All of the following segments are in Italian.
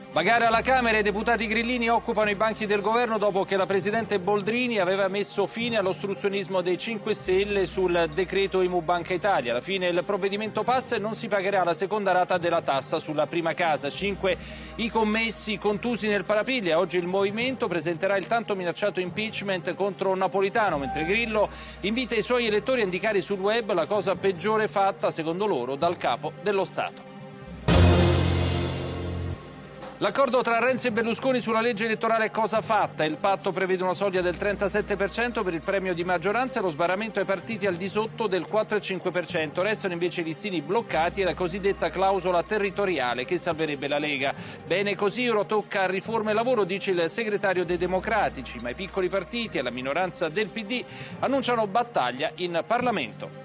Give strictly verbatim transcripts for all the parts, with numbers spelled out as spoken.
Bagare alla Camera, i deputati grillini occupano i banchi del governo dopo che la Presidente Boldrini aveva messo fine all'ostruzionismo dei cinque Stelle sul decreto I M U Banca Italia. Alla fine il provvedimento passa e non si pagherà la seconda rata della tassa sulla prima casa. Cinque i commessi contusi nel parapiglia. Oggi il Movimento presenterà il tanto minacciato impeachment contro Napolitano, mentre Grillo invita i suoi elettori a indicare sul web la cosa peggiore fatta, secondo loro, dal capo dello Stato. L'accordo tra Renzi e Berlusconi sulla legge elettorale è cosa fatta. Il patto prevede una soglia del trentasette per cento per il premio di maggioranza e lo sbarramento ai partiti al di sotto del quattro virgola cinque per cento. Restano invece i listini bloccati e la cosiddetta clausola territoriale che salverebbe la Lega. Bene così, ora tocca riforma e lavoro, dice il segretario dei Democratici, ma i piccoli partiti e la minoranza del P D annunciano battaglia in Parlamento.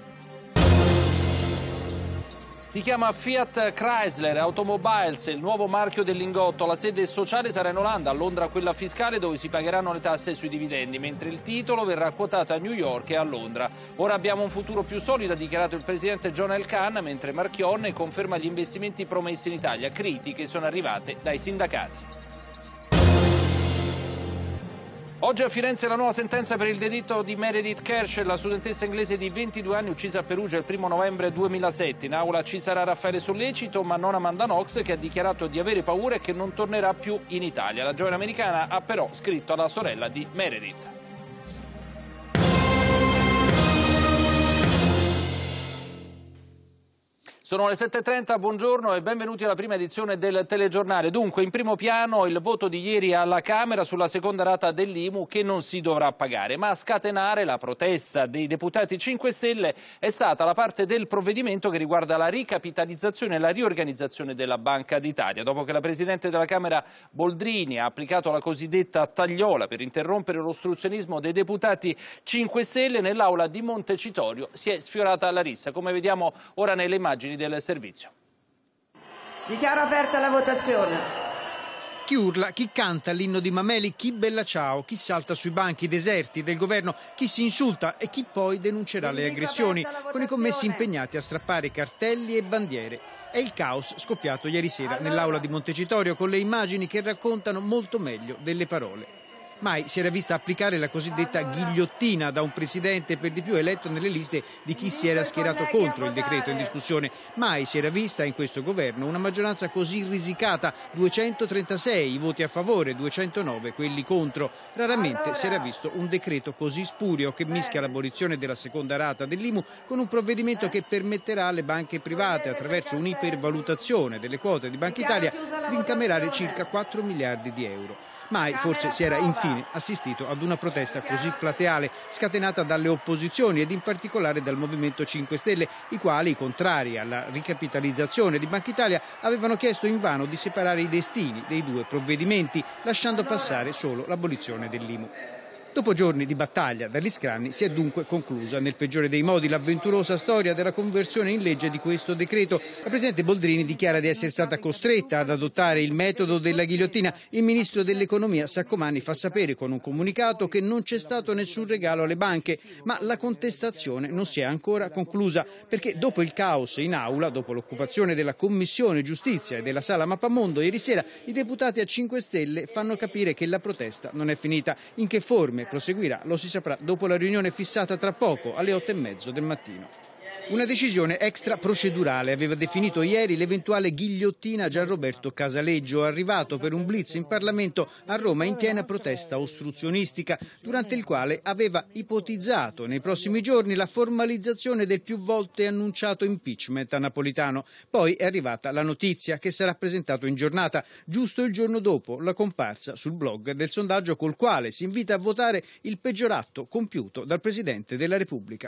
Si chiama Fiat Chrysler Automobiles, il nuovo marchio del Lingotto. La sede sociale sarà in Olanda, a Londra quella fiscale dove si pagheranno le tasse sui dividendi, mentre il titolo verrà quotato a New York e a Londra. Ora abbiamo un futuro più solido, ha dichiarato il presidente John L. Khan, mentre Marchionne conferma gli investimenti promessi in Italia, critiche sono arrivate dai sindacati. Oggi a Firenze la nuova sentenza per il delitto di Meredith Kercher, la studentessa inglese di ventidue anni uccisa a Perugia il primo novembre duemilasette. In aula ci sarà Raffaele Sollecito, ma non Amanda Knox, che ha dichiarato di avere paura e che non tornerà più in Italia. La giovane americana ha però scritto alla sorella di Meredith. Sono le sette e trenta, buongiorno e benvenuti alla prima edizione del telegiornale. Dunque, in primo piano il voto di ieri alla Camera sulla seconda rata dell'I M U che non si dovrà pagare, ma a scatenare la protesta dei deputati cinque Stelle è stata la parte del provvedimento che riguarda la ricapitalizzazione e la riorganizzazione della Banca d'Italia. Dopo che la Presidente della Camera Boldrini ha applicato la cosiddetta tagliola per interrompere l'ostruzionismo dei deputati cinque Stelle, nell'aula di Montecitorio si è sfiorata la rissa, come vediamo ora nelle immagini del servizio. Dichiaro aperta la votazione. Chi urla, chi canta l'inno di Mameli, chi bella ciao, chi salta sui banchi deserti del governo, chi si insulta e chi poi denuncerà le aggressioni, con i commessi impegnati a strappare cartelli e bandiere. È il caos scoppiato ieri sera nell'aula di Montecitorio, con le immagini che raccontano molto meglio delle parole. Mai si era vista applicare la cosiddetta ghigliottina da un presidente, per di più eletto nelle liste di chi si era schierato contro il decreto in discussione. Mai si era vista in questo governo una maggioranza così risicata, duecentotrentasei i voti a favore, duecentonove quelli contro. Raramente si era visto un decreto così spurio che mischia l'abolizione della seconda rata dell'I M U con un provvedimento che permetterà alle banche private, attraverso un'ipervalutazione delle quote di Banca Italia, di incamerare circa quattro miliardi di euro. Mai forse si era infine assistito ad una protesta così plateale, scatenata dalle opposizioni ed in particolare dal Movimento cinque Stelle, i quali, contrari alla ricapitalizzazione di Banca Italia, avevano chiesto invano di separare i destini dei due provvedimenti, lasciando passare solo l'abolizione dell'I M U. Dopo giorni di battaglia dagli scranni si è dunque conclusa nel peggiore dei modi l'avventurosa storia della conversione in legge di questo decreto. La Presidente Boldrini dichiara di essere stata costretta ad adottare il metodo della ghigliottina. Il Ministro dell'Economia Saccomanni fa sapere con un comunicato che non c'è stato nessun regalo alle banche, ma la contestazione non si è ancora conclusa, perché dopo il caos in aula, dopo l'occupazione della Commissione Giustizia e della Sala Mappamondo ieri sera, i deputati a cinque Stelle fanno capire che la protesta non è finita. In che forme proseguirà lo si saprà dopo la riunione fissata tra poco alle otto e mezzo del mattino. Una decisione extraprocedurale aveva definito ieri l'eventuale ghigliottina Gianroberto Casaleggio, arrivato per un blitz in Parlamento a Roma in piena protesta ostruzionistica, durante il quale aveva ipotizzato nei prossimi giorni la formalizzazione del più volte annunciato impeachment a Napolitano. Poi è arrivata la notizia che sarà presentato in giornata, giusto il giorno dopo la comparsa sul blog del sondaggio col quale si invita a votare il peggior atto compiuto dal Presidente della Repubblica.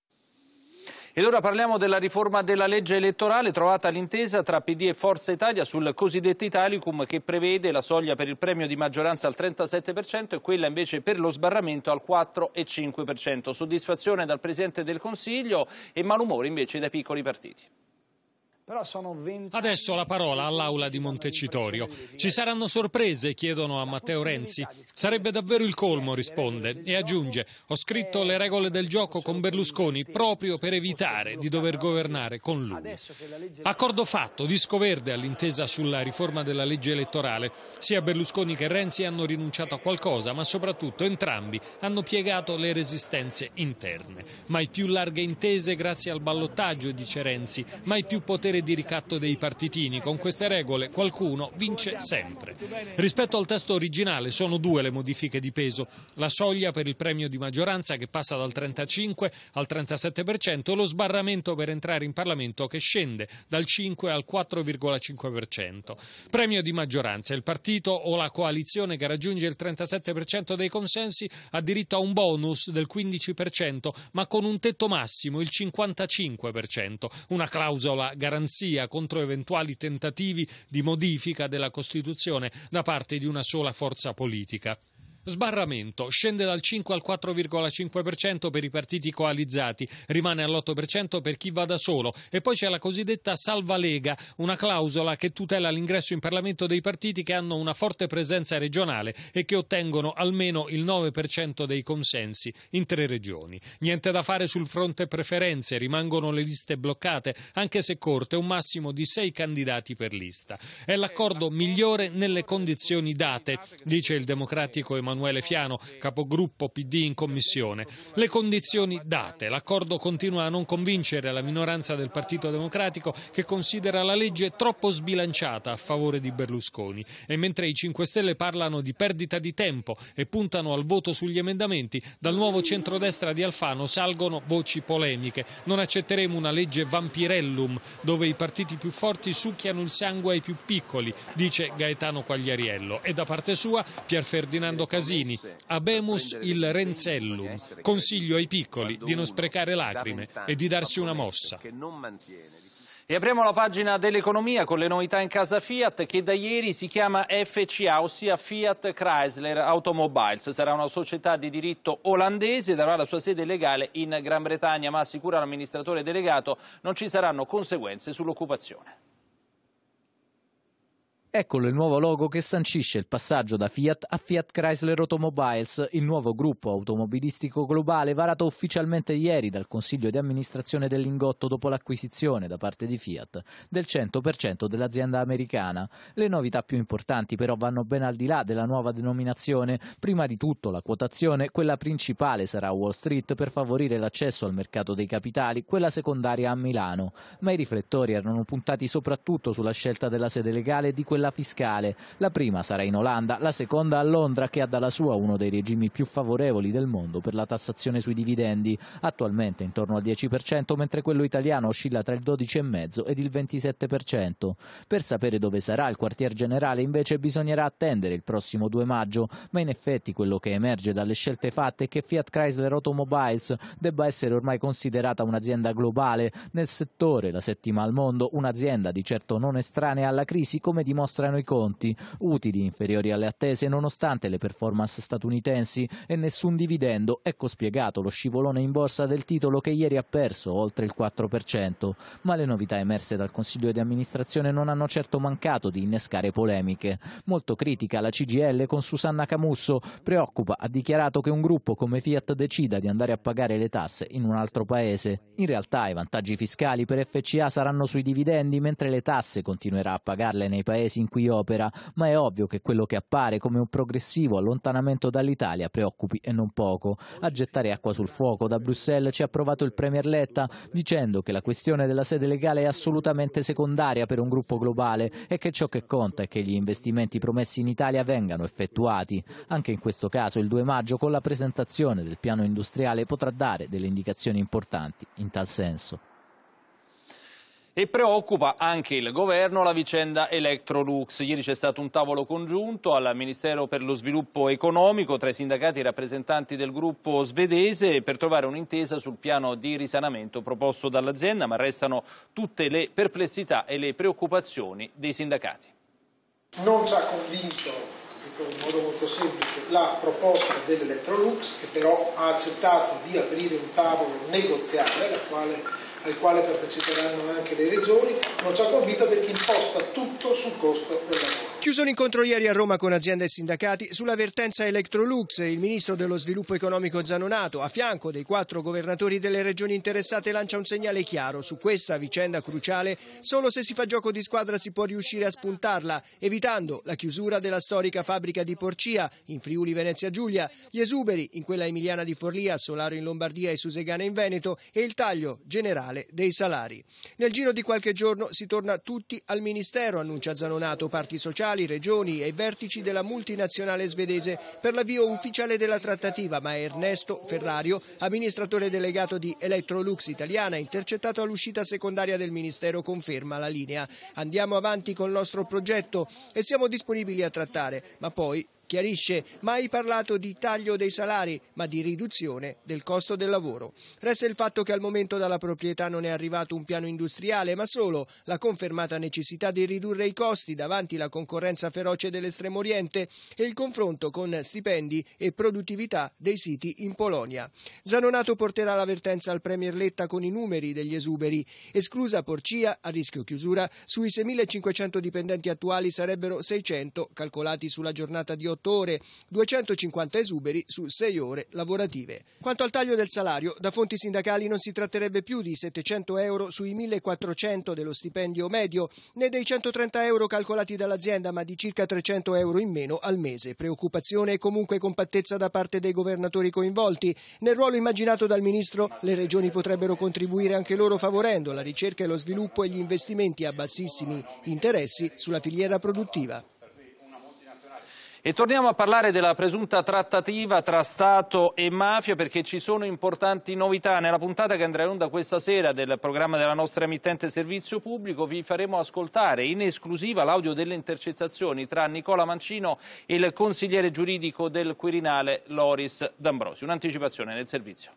Ed ora parliamo della riforma della legge elettorale, trovata l'intesa tra P D e Forza Italia sul cosiddetto Italicum, che prevede la soglia per il premio di maggioranza al trentasette per cento e quella invece per lo sbarramento al quattro virgola cinque per cento. Soddisfazione dal Presidente del Consiglio e malumore invece dai piccoli partiti. Però sono venti... Adesso la parola all'Aula di Montecitorio. Ci saranno sorprese? Chiedono a Matteo Renzi. Sarebbe davvero il colmo, risponde, e aggiunge: ho scritto le regole del gioco con Berlusconi proprio per evitare di dover governare con lui. Accordo fatto, disco verde all'intesa sulla riforma della legge elettorale. Sia Berlusconi che Renzi hanno rinunciato a qualcosa, ma soprattutto entrambi hanno piegato le resistenze interne. Mai più larghe intese grazie al ballottaggio, dice Renzi, mai più potere di ricatto dei partitini. Con queste regole qualcuno vince sempre. Rispetto al testo originale sono due le modifiche di peso: la soglia per il premio di maggioranza che passa dal trentacinque al trentasette per cento e lo sbarramento per entrare in Parlamento che scende dal cinque al quattro virgola cinque per cento. Premio di maggioranza: il partito o la coalizione che raggiunge il trentasette per cento dei consensi ha diritto a un bonus del quindici per cento, ma con un tetto massimo, il cinquantacinque per cento, una clausola garanzia contro eventuali tentativi di modifica della Costituzione da parte di una sola forza politica. Sbarramento: scende dal cinque al quattro virgola cinque per cento per i partiti coalizzati, rimane all'otto per cento per chi va da solo, e poi c'è la cosiddetta salva Lega, una clausola che tutela l'ingresso in Parlamento dei partiti che hanno una forte presenza regionale e che ottengono almeno il nove per cento dei consensi in tre regioni. Niente da fare sul fronte preferenze, rimangono le liste bloccate, anche se corte, un massimo di sei candidati per lista. È l'accordo migliore nelle condizioni date, dice il democratico Emanuele Emanuele Fiano, capogruppo P D in commissione. Le condizioni date. L'accordo continua a non convincere la minoranza del Partito Democratico, che considera la legge troppo sbilanciata a favore di Berlusconi. E mentre i cinque Stelle parlano di perdita di tempo e puntano al voto sugli emendamenti, dal nuovo centrodestra di Alfano salgono voci polemiche. Non accetteremo una legge vampirellum, dove i partiti più forti succhiano il sangue ai più piccoli, dice Gaetano Quagliariello. E da parte sua Pier Ferdinando Casini: abemus il Renzellum, consiglio ai piccoli di non sprecare lacrime e di darsi una mossa. E apriamo la pagina dell'economia con le novità in casa Fiat, che da ieri si chiama F C A, ossia Fiat Chrysler Automobiles. Sarà una società di diritto olandese ed avrà la sua sede legale in Gran Bretagna, ma assicura l'amministratore delegato non ci saranno conseguenze sull'occupazione. Eccolo il nuovo logo che sancisce il passaggio da Fiat a Fiat Chrysler Automobiles, il nuovo gruppo automobilistico globale varato ufficialmente ieri dal Consiglio di amministrazione del Lingotto dopo l'acquisizione da parte di Fiat del cento per cento dell'azienda americana. Le novità più importanti però vanno ben al di là della nuova denominazione. Prima di tutto la quotazione, quella principale sarà a Wall Street per favorire l'accesso al mercato dei capitali, quella secondaria a Milano. Ma i riflettori erano puntati soprattutto sulla scelta della sede legale e di quella fiscale. La prima sarà in Olanda, la seconda a Londra, che ha dalla sua uno dei regimi più favorevoli del mondo per la tassazione sui dividendi, attualmente intorno al dieci per cento, mentre quello italiano oscilla tra il dodici virgola cinque per cento ed il ventisette per cento. Per sapere dove sarà il quartier generale invece bisognerà attendere il prossimo due maggio, ma in effetti quello che emerge dalle scelte fatte è che Fiat Chrysler Automobiles debba essere ormai considerata un'azienda globale nel settore, la settima al mondo, un'azienda di certo non estranea alla crisi come dimostra mostrano i conti, utili inferiori alle attese nonostante le performance statunitensi e nessun dividendo. Ecco spiegato lo scivolone in borsa del titolo, che ieri ha perso oltre il quattro per cento, ma le novità emerse dal Consiglio di amministrazione non hanno certo mancato di innescare polemiche. Molto critica la C G I L con Susanna Camusso, preoccupa, ha dichiarato che un gruppo come Fiat decida di andare a pagare le tasse in un altro paese. In realtà i vantaggi fiscali per F C A saranno sui dividendi, mentre le tasse continuerà a pagarle nei paesi in cui opera, ma è ovvio che quello che appare come un progressivo allontanamento dall'Italia preoccupi e non poco. A gettare acqua sul fuoco da Bruxelles ci ha provato il Premier Letta, dicendo che la questione della sede legale è assolutamente secondaria per un gruppo globale e che ciò che conta è che gli investimenti promessi in Italia vengano effettuati. Anche in questo caso il due maggio, con la presentazione del piano industriale, potrà dare delle indicazioni importanti in tal senso. E preoccupa anche il governo la vicenda Electrolux. Ieri c'è stato un tavolo congiunto al Ministero per lo Sviluppo Economico tra i sindacati e i rappresentanti del gruppo svedese per trovare un'intesa sul piano di risanamento proposto dall'azienda, ma restano tutte le perplessità e le preoccupazioni dei sindacati. Non ci ha convinto, dico in modo molto semplice, la proposta dell'Electrolux, che però ha accettato di aprire un tavolo negoziale, alla quale al quale parteciperanno anche le regioni, non ci ha convinto perché imposta tutto sul costo del lavoro. Chiuso l'incontro ieri a Roma con aziende e sindacati sulla vertenza Electrolux, il ministro dello sviluppo economico Zanonato, a fianco dei quattro governatori delle regioni interessate, lancia un segnale chiaro: su questa vicenda cruciale solo se si fa gioco di squadra si può riuscire a spuntarla, evitando la chiusura della storica fabbrica di Porcia in Friuli Venezia Giulia, gli esuberi in quella emiliana di Forlì, Solaro in Lombardia e Susegana in Veneto e il taglio generale dei salari. Nel giro di qualche giorno si torna tutti al ministero, annuncia Zanonato, parti sociali, regioni e vertici della multinazionale svedese per l'avvio ufficiale della trattativa, ma Ernesto Ferrario, amministratore delegato di Electrolux italiana, intercettato all'uscita secondaria del ministero, conferma la linea: andiamo avanti col nostro progetto e siamo disponibili a trattare, ma poi chiarisce, mai parlato di taglio dei salari, ma di riduzione del costo del lavoro. Resta il fatto che al momento dalla proprietà non è arrivato un piano industriale, ma solo la confermata necessità di ridurre i costi davanti alla concorrenza feroce dell'estremo oriente e il confronto con stipendi e produttività dei siti in Polonia. Zanonato porterà l'avvertenza al premier Letta con i numeri degli esuberi. Esclusa Porcia, a rischio chiusura, sui seimilacinquecento dipendenti attuali sarebbero seicento calcolati sulla giornata di otto ore, duecentocinquanta esuberi su sei ore lavorative. Quanto al taglio del salario, da fonti sindacali non si tratterebbe più di settecento euro sui millequattrocento dello stipendio medio, né dei centotrenta euro calcolati dall'azienda, ma di circa trecento euro in meno al mese. Preoccupazione e comunque compattezza da parte dei governatori coinvolti. Nel ruolo immaginato dal ministro, le regioni potrebbero contribuire anche loro favorendo la ricerca e lo sviluppo e gli investimenti a bassissimi interessi sulla filiera produttiva. E torniamo a parlare della presunta trattativa tra Stato e mafia, perché ci sono importanti novità. Nella puntata che andrà in onda questa sera del programma della nostra emittente Servizio Pubblico vi faremo ascoltare in esclusiva l'audio delle intercettazioni tra Nicola Mancino e il consigliere giuridico del Quirinale Loris D'Ambrosio. Un'anticipazione nel servizio.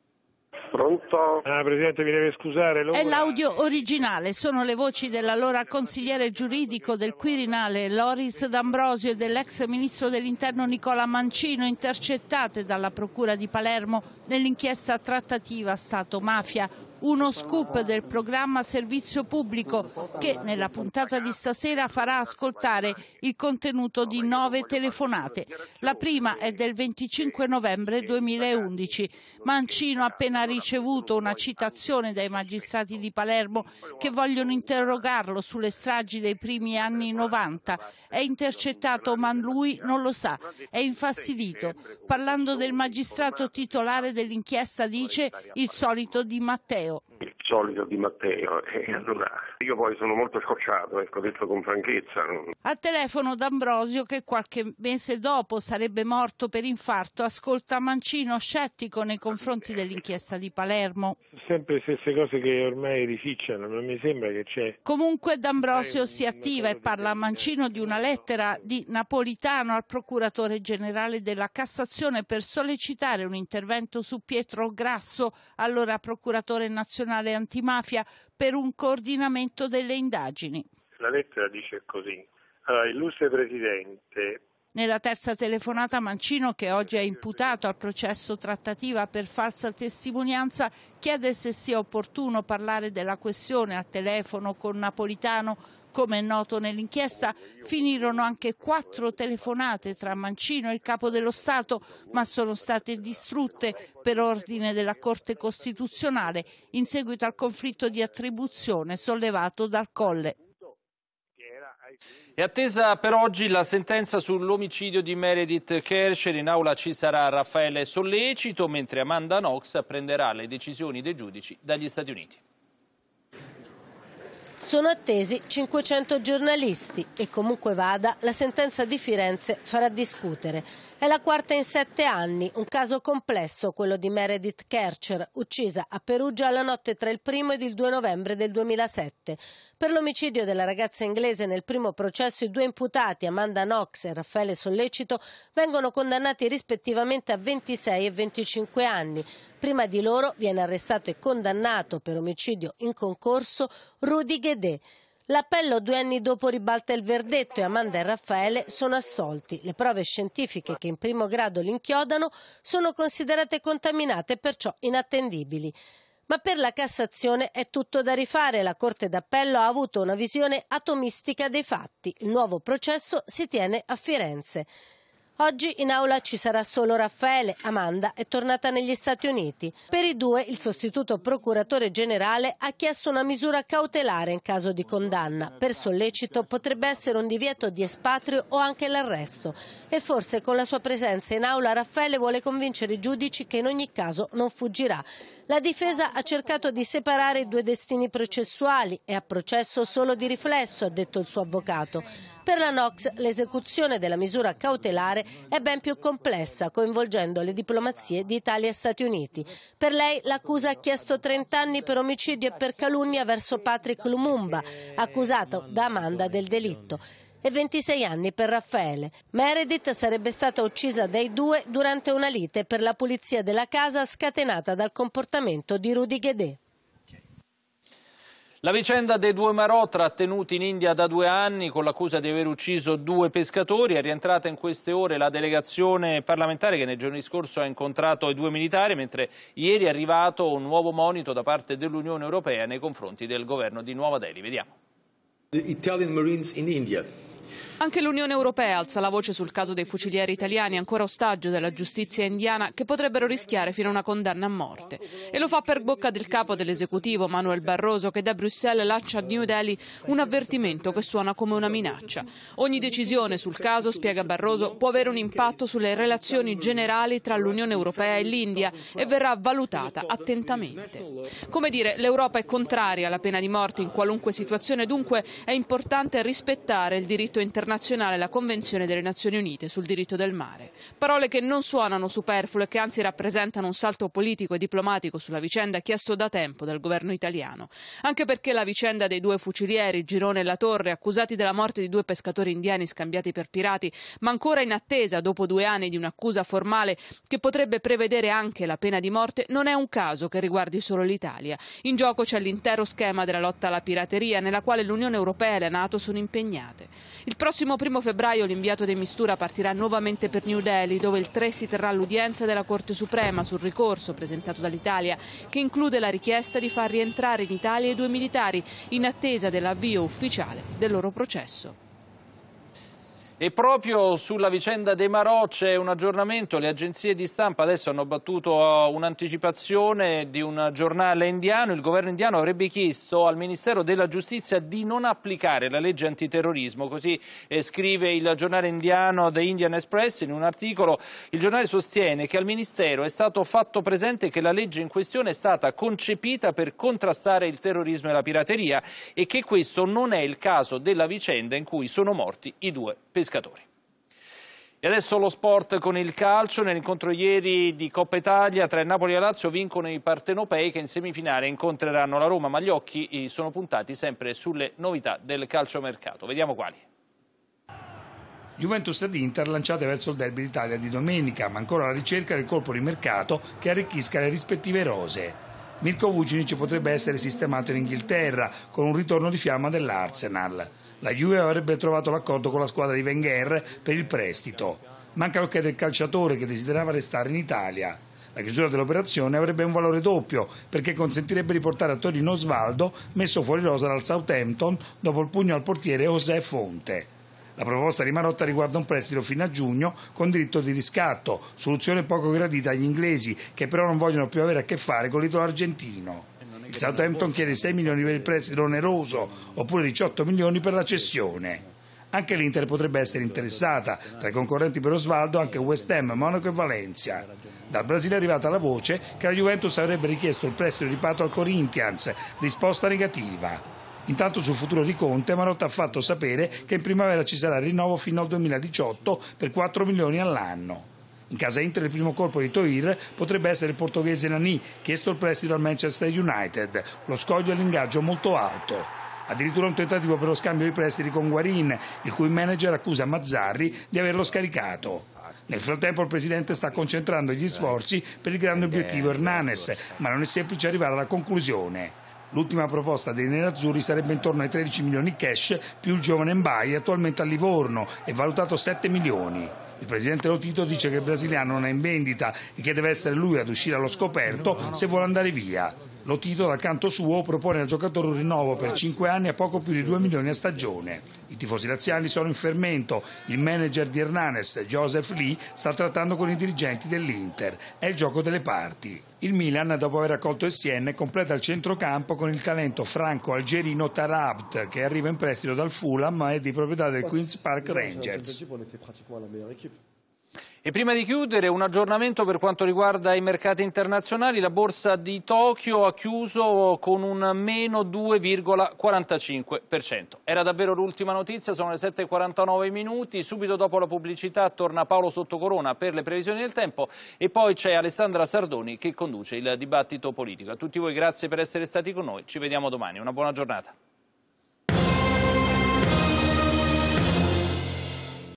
Pronto? Ah, Presidente, mi deve scusare. È l'audio originale, sono le voci dell'allora consigliere giuridico del Quirinale Loris D'Ambrosio e dell'ex ministro dell'Interno Nicola Mancino, intercettate dalla Procura di Palermo nell'inchiesta trattativa Stato-Mafia. Uno scoop del programma Servizio Pubblico che nella puntata di stasera farà ascoltare il contenuto di nove telefonate. La prima è del venticinque novembre duemilaundici. Mancino ha appena ricevuto una citazione dai magistrati di Palermo che vogliono interrogarlo sulle stragi dei primi anni novanta. È intercettato ma lui non lo sa, è infastidito. Parlando del magistrato titolare dell'inchiesta dice il solito Di Matteo. Il solito Di Matteo, e allora io poi sono molto scocciato, ecco, detto con franchezza. Al telefono D'Ambrosio, che qualche mese dopo sarebbe morto per infarto, ascolta Mancino scettico nei confronti dell'inchiesta di Palermo. Sempre le stesse cose che ormai ricicciano, non mi sembra che c'è. Comunque D'Ambrosio si attiva e parla a Mancino di una lettera di Napolitano al procuratore generale della Cassazione per sollecitare un intervento su Pietro Grasso, allora procuratore nazionale antimafia, per un coordinamento delle indagini. La lettera dice così: allora, illustre Presidente. Nella terza telefonata Mancino, che oggi è imputato al processo trattativa per falsa testimonianza, chiede se sia opportuno parlare della questione al telefono con Napolitano. Come è noto nell'inchiesta, finirono anche quattro telefonate tra Mancino e il Capo dello Stato, ma sono state distrutte per ordine della Corte Costituzionale in seguito al conflitto di attribuzione sollevato dal Colle. È attesa per oggi la sentenza sull'omicidio di Meredith Kercher. In aula ci sarà Raffaele Sollecito, mentre Amanda Knox prenderà le decisioni dei giudici dagli Stati Uniti. Sono attesi cinquecento giornalisti e comunque vada, la sentenza di Firenze farà discutere. È la quarta in sette anni, un caso complesso, quello di Meredith Kercher, uccisa a Perugia la notte tra il primo ed il due novembre del duemilasette. Per l'omicidio della ragazza inglese nel primo processo i due imputati, Amanda Knox e Raffaele Sollecito, vengono condannati rispettivamente a ventisei e venticinque anni. Prima di loro viene arrestato e condannato per omicidio in concorso Rudy Guedé. L'appello due anni dopo ribalta il verdetto e Amanda e Raffaele sono assolti. Le prove scientifiche che in primo grado li inchiodano sono considerate contaminate e perciò inattendibili. Ma per la Cassazione è tutto da rifare. La Corte d'Appello ha avuto una visione atomistica dei fatti. Il nuovo processo si tiene a Firenze. Oggi in aula ci sarà solo Raffaele. Amanda è tornata negli Stati Uniti. Per i due il sostituto procuratore generale ha chiesto una misura cautelare in caso di condanna. Per sollecito potrebbe essere un divieto di espatrio o anche l'arresto. E forse con la sua presenza in aula Raffaele vuole convincere i giudici che in ogni caso non fuggirà. La difesa ha cercato di separare i due destini processuali e a processo solo di riflesso, ha detto il suo avvocato. Per la Knox l'esecuzione della misura cautelare è ben più complessa, coinvolgendo le diplomazie di Italia e Stati Uniti. Per lei l'accusa ha chiesto trenta anni per omicidio e per calunnia verso Patrick Lumumba, accusato da Amanda del delitto, e ventisei anni per Raffaele. Meredith sarebbe stata uccisa dai due durante una lite per la pulizia della casa scatenata dal comportamento di Rudy Guedé. La vicenda dei due Marò trattenuti in India da due anni con l'accusa di aver ucciso due pescatori è rientrata in queste ore la delegazione parlamentare che nei giorni scorsi ha incontrato i due militari, mentre ieri è arrivato un nuovo monito da parte dell'Unione Europea nei confronti del governo di Nuova Delhi. Vediamo. The Italian Marines in India. Anche l'Unione Europea alza la voce sul caso dei fucilieri italiani ancora ostaggio della giustizia indiana che potrebbero rischiare fino a una condanna a morte. E lo fa per bocca del capo dell'esecutivo Manuel Barroso che da Bruxelles lancia a New Delhi un avvertimento che suona come una minaccia. Ogni decisione sul caso, spiega Barroso, può avere un impatto sulle relazioni generali tra l'Unione Europea e l'India e verrà valutata attentamente. Come dire, l'Europa è contraria alla pena di morte in qualunque situazione, dunque è importante rispettare il diritto internazionale e la Convenzione delle Nazioni Unite sul diritto del mare. Parole che non suonano superflue e che anzi rappresentano un salto politico e diplomatico sulla vicenda chiesto da tempo dal governo italiano. Anche perché la vicenda dei due fucilieri, Girone e La Torre, accusati della morte di due pescatori indiani scambiati per pirati, ma ancora in attesa dopo due anni di un'accusa formale che potrebbe prevedere anche la pena di morte, non è un caso che riguardi solo l'Italia. In gioco c'è l'intero schema della lotta alla pirateria nella quale l'Unione Europea e la NATO sono impegnate. Il prossimo primo febbraio l'inviato De Mistura partirà nuovamente per New Delhi, dove il tre si terrà l'udienza della Corte Suprema sul ricorso presentato dall'Italia, che include la richiesta di far rientrare in Italia i due militari in attesa dell'avvio ufficiale del loro processo. E proprio sulla vicenda dei Marò c'è un aggiornamento. Le agenzie di stampa adesso hanno battuto un'anticipazione di un giornale indiano. Il governo indiano avrebbe chiesto al Ministero della Giustizia di non applicare la legge antiterrorismo, così eh, scrive il giornale indiano The Indian Express. In un articolo il giornale sostiene che al Ministero è stato fatto presente che la legge in questione è stata concepita per contrastare il terrorismo e la pirateria e che questo non è il caso della vicenda in cui sono morti i due pescatori. E adesso lo sport con il calcio. Nell'incontro ieri di Coppa Italia tra il Napoli e la Lazio vincono i partenopei che in semifinale incontreranno la Roma, ma gli occhi sono puntati sempre sulle novità del calciomercato. Vediamo quali. Juventus ed Inter lanciate verso il derby d'Italia di domenica, ma ancora alla ricerca del colpo di mercato che arricchisca le rispettive rose. Mirko Vucinic potrebbe essere sistemato in Inghilterra con un ritorno di fiamma dell'Arsenal. La Juve avrebbe trovato l'accordo con la squadra di Wenger per il prestito. Manca l'ok del calciatore che desiderava restare in Italia. La chiusura dell'operazione avrebbe un valore doppio perché consentirebbe di portare a Torino Osvaldo, messo fuori rosa dal Southampton dopo il pugno al portiere José Fonte. La proposta di Marotta riguarda un prestito fino a giugno con diritto di riscatto, soluzione poco gradita agli inglesi che però non vogliono più avere a che fare con l'italo argentino. Il Southampton chiede sei milioni per il prestito oneroso oppure diciotto milioni per la cessione. Anche l'Inter potrebbe essere interessata, tra i concorrenti per Osvaldo anche West Ham, Monaco e Valencia. Dal Brasile è arrivata la voce che la Juventus avrebbe richiesto il prestito di Pato al Corinthians, risposta negativa. Intanto sul futuro di Conte Marotta ha fatto sapere che in primavera ci sarà il rinnovo fino al duemiladiciotto per quattro milioni all'anno. In casa Inter il primo colpo di Toir potrebbe essere il portoghese Nani, chiesto il prestito al Manchester United, lo scoglio e l'ingaggio molto alto. Addirittura un tentativo per lo scambio di prestiti con Guarin, il cui manager accusa Mazzarri di averlo scaricato. Nel frattempo il presidente sta concentrando gli sforzi per il grande obiettivo Hernanes, ma non è semplice arrivare alla conclusione. L'ultima proposta dei nerazzurri sarebbe intorno ai tredici milioni cash più il giovane Mbai attualmente a Livorno e valutato sette milioni. Il presidente Lotito dice che il brasiliano non è in vendita e che deve essere lui ad uscire allo scoperto se vuole andare via. Lo Tito, dal canto suo, propone al giocatore un rinnovo per cinque anni a poco più di due milioni a stagione. I tifosi laziali sono in fermento. Il manager di Hernanes, Joseph Lee, sta trattando con i dirigenti dell'Inter. È il gioco delle parti. Il Milan, dopo aver accolto Essien, completa il centrocampo con il talento franco-algerino Tarabt, che arriva in prestito dal Fulham ma è di proprietà del Queen's Park Rangers. E prima di chiudere, un aggiornamento per quanto riguarda i mercati internazionali. La borsa di Tokyo ha chiuso con un meno due virgola quarantacinque per cento. Era davvero l'ultima notizia, sono le sette e quarantanove minuti, subito dopo la pubblicità torna Paolo Sottocorona per le previsioni del tempo e poi c'è Alessandra Sardoni che conduce il dibattito politico. A tutti voi grazie per essere stati con noi, ci vediamo domani, una buona giornata.